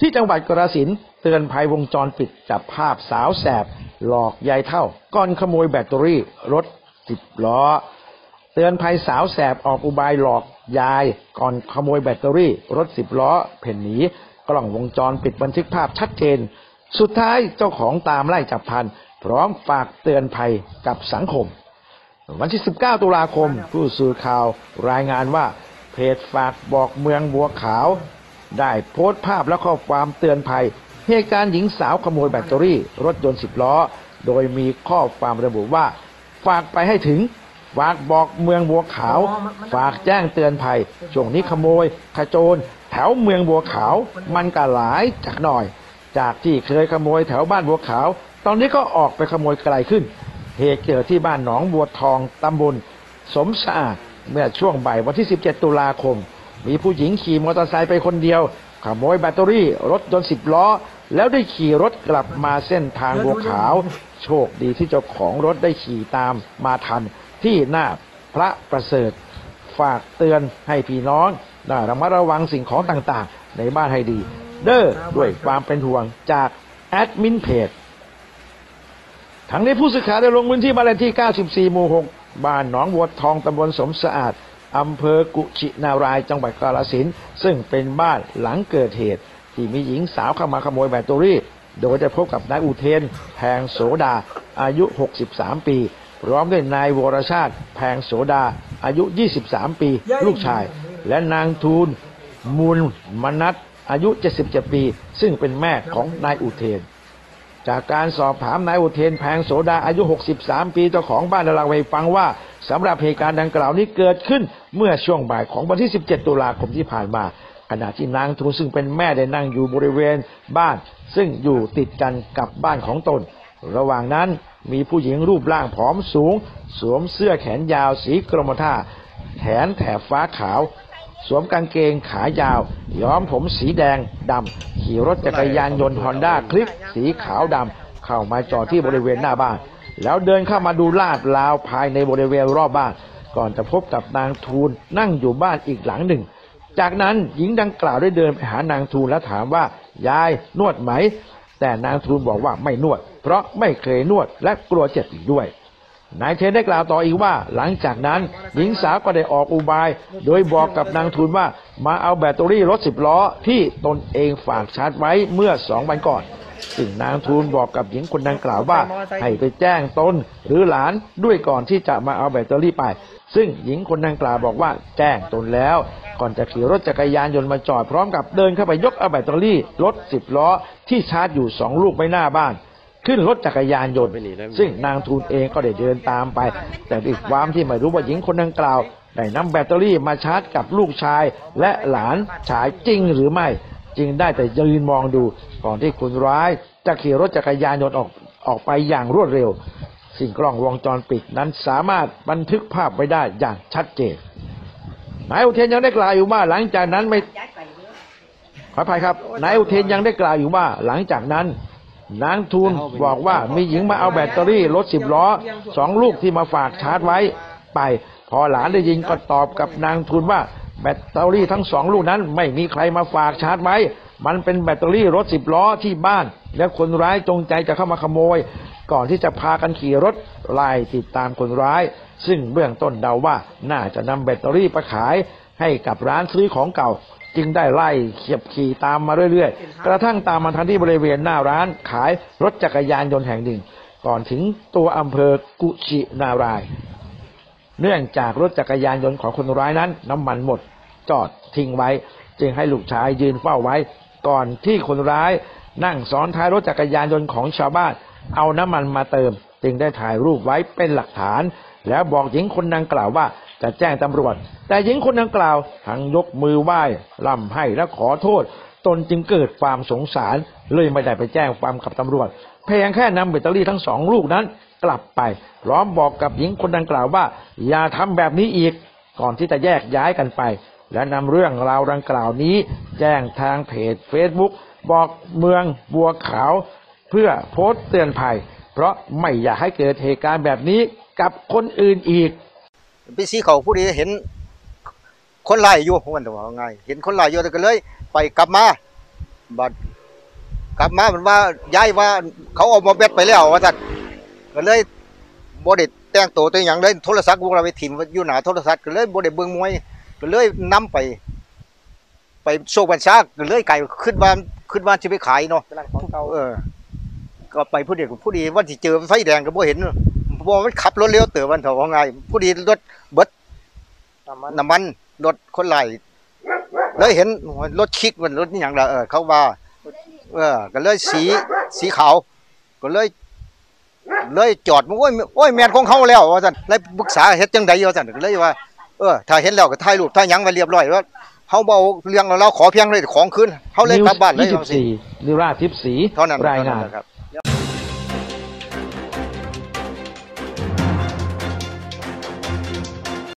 ที่จังหวัดกาฬสินธุ์เตือนภัยวงจรปิดจับภาพสาวแสบหลอกยายเฒ่าก่อนขโมยแบตเตอรี่รถ10 ล้อเตือนภัยสาวแสบออกอุบายหลอกยายก่อนขโมยแบตเตอรี่รถ10 ล้อเพ่นหนีกล้องวงจรปิดบันทึกภาพชัดเจนสุดท้ายเจ้าของตามไล่จับทันพร้อมฝากเตือนภัยกับสังคมวันที่19 ตุลาคมผู้สื่อข่าวรายงานว่าเพจฝากบอกเมืองบัวขาวได้โพสต์ภาพและข้อความเตือนภัยเหตุการณ์หญิงสาวขโมยแบตเตอรี่รถยนต์10 ล้อโดยมีข้อความระบุว่าฝากไปให้ถึงฝากบอกเมืองบัวขาวฝากแจ้งเตือนภัยช่วงนี้ขโมยขโจรแถวเมืองบัวขาวมันก็หลายจักหน่อยจากที่เคยขโมยแถวบ้านบัวขาวตอนนี้ก็ออกไปขโมยไกลขึ้นเหตุเกิดที่บ้านหนองบัวทองตำบลสมสะอาดเมื่อช่วงบ่ายวันที่17 ตุลาคมมีผู้หญิงขี่มอเตอร์ไซค์ไปคนเดียวขโมยแบตเตอรี่รถยนต์10 ล้อแล้วได้ขี่รถกลับมาเส้นทางบัวขาวโชคดีที่เจ้าของรถได้ขี่ตามมาทันที่หน้าพระประเสริฐฝากเตือนให้พี่น้องระมัดระวังสิ่งของต่างๆในบ้านให้ดีเด้อด้วยความเป็นห่วงจากแอดมินเพจทั้งนี้ผู้สื่อข่าวได้ลงพื้นที่บ้านเลขที่94 หมู่ 6บ้านหนองบัวทองตำบลสมสะอาดอำเภอกุชินารายจังหวัดกาฬสินธุ์ซึ่งเป็นบ้านหลังเกิดเหตุที่มีหญิงสาวเข้ามาขโมยแบตเตอรี่โดยจะพบกับนายอุเทนแพงโสดาอายุ63 ปีพร้อมด้วยนายวรชาติแพงโสดาอายุ23 ปีลูกชายและนางทูลมูลมนัสอายุ77 ปีซึ่งเป็นแม่ของนายอุเทนจากการสอบถามนายอุเทนแพงโสดาอายุ63 ปีเจ้าของบ้านเล่าให้ฟังว่าสำหรับเหตุการณ์ดังกล่าวนี้เกิดขึ้นเมื่อช่วงบ่ายของวันที่17 ตุลาคมที่ผ่านมาขณะที่นางทูลซึ่งเป็นแม่ได้นั่งอยู่บริเวณบ้านซึ่งอยู่ติดกันกับบ้านของตนระหว่างนั้นมีผู้หญิงรูปร่างผอมสูงสวมเสื้อแขนยาวสีกรมท่าแขนแถบฟ้าขาวสวมกางเกงขายาวย้อมผมสีแดงดำขี่รถจักรยานยนต์ฮอนด้าคลิกสีขาวดำเข้ามาจอดที่บริเวณหน้าบ้านแล้วเดินเข้ามาดูลาดราวภายในบริเวณรอบบ้านก่อนจะพบกับนางทูลนั่งอยู่บ้านอีกหลังหนึ่งจากนั้นหญิงดังกล่าวได้เดินไปหานางทูลและถามว่ายายนวดไหมแต่นางทูลบอกว่าไม่นวดเพราะไม่เคยนวดและกลัวเจ็บอีกด้วยนายเทนได้กล่าวต่ออีกว่าหลังจากนั้นหญิงสาวก็ได้ออกอุบายโดยบอกกับนางทูลว่ามาเอาแบตเตอรี่รถ10 ล้อที่ตนเองฝากชาร์จไว้เมื่อ2 วันก่อนซึ่งนางทูลบอกกับหญิงคนดังกล่าวว่าให้ไปแจ้งตนหรือหลานด้วยก่อนที่จะมาเอาแบตเตอรี่ไปซึ่งหญิงคนดังกล่าวบอกว่าแจ้งตนแล้วก่อนจะขี่รถจักรยานยนต์มาจอดพร้อมกับเดินเข้าไปยกเอาแบตเตอรี่รถ10 ล้อที่ชาร์จอยู่2 ลูกไว้หน้าบ้านขึ้นรถจักรยานยนต์ซึ่งนางทูลเองก็ได้เดินตามไปแต่ด้วยความที่ไม่รู้ว่าหญิงคนดังกล่าวได้นำแบตเตอรี่มาชาร์จกับลูกชายและหลานชายจริงหรือไม่จึงได้แต่ยืนมองดูก่อนที่คนร้ายจะขี่รถจักรยานยนต์ออกไปอย่างรวดเร็วสิ่งกล้องวงจรปิดนั้นสามารถบันทึกภาพไว้ได้อย่างชัดเจนนายอุเทนยังได้กล่าวอยู่ว่าหลังจากนั้นไม่ขออภัยครับนายอุเทนยังได้กล่าวอยู่ว่าหลังจากนั้นนางทูลบอกว่ามีหญิงมาเอาแบตเตอรี่รถ10 ล้อ2 ลูกที่มาฝากชาร์จไว้ไปพอหลานได้ยินก็ตอบกับนางทูลว่าแบตเตอรี่ทั้ง2 ลูกนั้นไม่มีใครมาฝากชาร์จไว้มันเป็นแบตเตอรี่รถ10 ล้อที่บ้านและคนร้ายจงใจจะเข้ามาขโมยก่อนที่จะพากันขี่รถไล่ติดตามคนร้ายซึ่งเบื้องต้นเดาว่าน่าจะนำแบตเตอรี่ไปขายให้กับร้านซื้อของเก่าจึงได้ไล่ขี่ตามมาเรื่อยๆกระทั่งตามมาทันที่บริเวณหน้าร้านขายรถจักรยานยนต์แห่งหนึ่งก่อนถึงตัวอำเภอกุชินารายเนื่องจากรถจักรยานยนต์ของคนร้ายนั้นน้ำมันหมดจอดทิ้งไว้จึงให้ลูกชายยืนเฝ้าไว้ก่อนที่คนร้ายนั่งซ้อนท้ายรถจักรยานยนต์ของชาวบ้านเอาน้ำมันมาเติมจึงได้ถ่ายรูปไว้เป็นหลักฐานแล้วบอกหญิงคนดังกล่าวว่าจะแจ้งตำรวจแต่หญิงคนดังกล่าวทั้งยกมือไหว้ร่ำไห้และขอโทษตนจึงเกิดความสงสารเลยไม่ได้ไปแจ้งความกับตำรวจเพียงแค่นำแบตเตอรี่ทั้ง2 ลูกนั้นกลับไปพร้อมบอกกับหญิงคนดังกล่าวว่าอย่าทำแบบนี้อีกก่อนที่จะแยกย้ายกันไปและนำเรื่องราวดังกล่าวนี้แจ้งทางเพจ Facebook บอกเมืองบัวขาวเพื่อโพสต์เตือนภัยเพราะไม่อยากให้เกิดเหตุการณ์แบบนี้กับคนอื่นอีกพี่สีเขาผู้ดีเห็นคนไล่อยู่พวกมันว่าไงเห็นคนไล่อยู่แต่ก็เลยไปกลับมาบัดกลับมาเหมือนว่าย้ายว่าเขาเอามาเบ็ดไปแล้วว่าท่านก็เลยบ่ได้แต่งตัวอย่างเลยโทรศัพท์พวกเราไปถิ่มอยู่หน้าโทรศัพท์ก็เลยบ่ได้เบิ่งมวยก็เลยนำไปโชคบัญชาก็เลยไก่ขึ้นบ้านสิไปขายเนาะก็ไปผู้ดีว่าสิเจอไฟแดงก็บ่เห็นบ่มันขับรถเร็วเต๋อวันเถาว่าไงผู้ดีรถเบิดน้ำมันรถคนไหลเลยเห็นรถคิกมันรถนี่อย่างละเขาว่าก็เลยสีขาวก็เลยจอดมันโอ้ยแมนของเขาแล้วว่าท่านเลยปรึกษาเฮ็ดจังใดว่าท่านก็เลยว่าถ้าเห็นแล้วก็ถ่ายรูปถ่ายหยังไว้เรียบร้อยว่าเขาเบาเรื่องเราขอเพียงเลยของคืนเขาเลยกลับบ้านเลย 24นิราธิปศรีเท่านั้นรายงานครับ